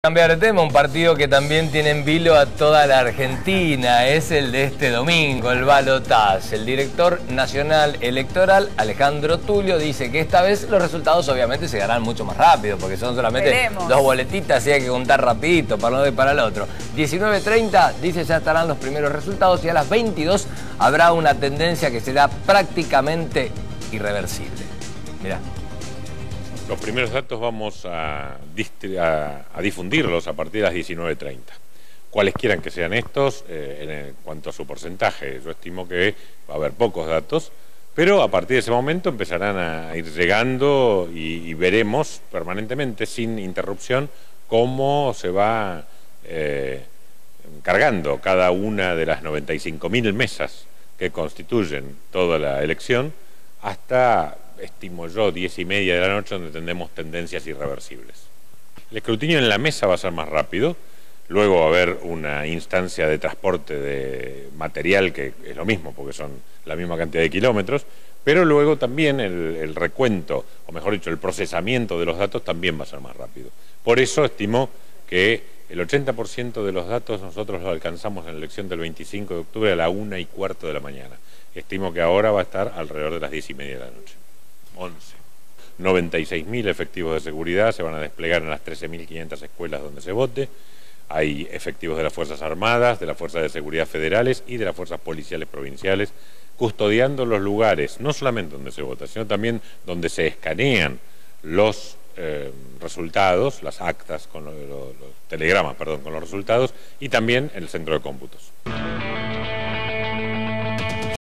Cambiar de tema, un partido que también tiene en vilo a toda la Argentina, es el de este domingo, el balotaje. El director nacional electoral, Alejandro Tulio, dice que esta vez los resultados obviamente se darán mucho más rápido, porque son solamente dos boletitas y hay que contar rapidito para uno y para el otro. 19:30, dice, ya estarán los primeros resultados y a las 22 habrá una tendencia que será prácticamente irreversible. Mirá. Los primeros datos vamos a difundirlos a partir de las 19:30. Cuales quieran que sean estos, en cuanto a su porcentaje, yo estimo que va a haber pocos datos, pero a partir de ese momento empezarán a ir llegando y veremos permanentemente, sin interrupción, cómo se va cargando cada una de las 95.000 mesas que constituyen toda la elección hasta, estimo yo, 10:30 de la noche, donde tendremos tendencias irreversibles. El escrutinio en la mesa va a ser más rápido, luego va a haber una instancia de transporte de material que es lo mismo, porque son la misma cantidad de kilómetros, pero luego también el recuento, o mejor dicho, el procesamiento de los datos también va a ser más rápido. Por eso estimo que el 80% de los datos nosotros los alcanzamos en la elección del 25 de octubre a la 1:15 de la mañana. Estimo que ahora va a estar alrededor de las 10:30 de la noche. 96.000 efectivos de seguridad se van a desplegar en las 13.500 escuelas donde se vote. Hay efectivos de las Fuerzas Armadas, de las Fuerzas de Seguridad Federales y de las Fuerzas Policiales Provinciales, custodiando los lugares, no solamente donde se vota, sino también donde se escanean los resultados, las actas, con los telegramas, perdón, con los resultados, y también el centro de cómputos.